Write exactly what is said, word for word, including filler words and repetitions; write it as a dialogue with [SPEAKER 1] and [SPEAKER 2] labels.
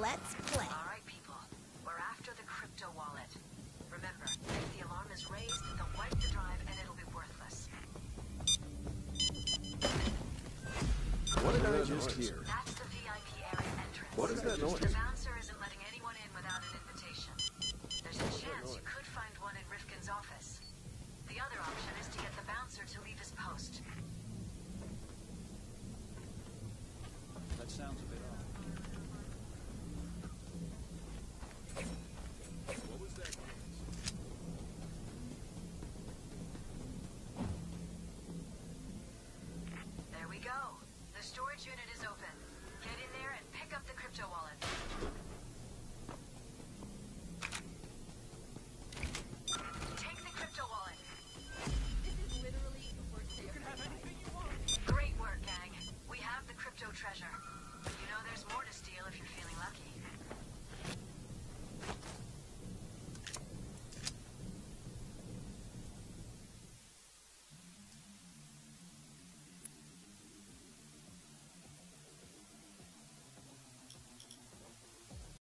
[SPEAKER 1] Let's play.
[SPEAKER 2] All right, people. We're after the crypto wallet. Remember, if the alarm is raised, they'll wipe the drive and it'll be worthless.
[SPEAKER 3] What did I just hear?
[SPEAKER 2] That's the V I P area entrance.
[SPEAKER 3] What is that noise?
[SPEAKER 2] The bouncer isn't letting anyone in without an invitation. There's a chance you could find one in Rifkin's office. The other option is to get the bouncer to leave his post.
[SPEAKER 4] That sounds a bit odd.
[SPEAKER 3] What was that noise?
[SPEAKER 2] There we go. The storage unit is open. Get in there and pick up the crypto wallet. Take the crypto wallet.
[SPEAKER 1] This is literally the worst day.
[SPEAKER 2] Great work, gang. We have the crypto treasure.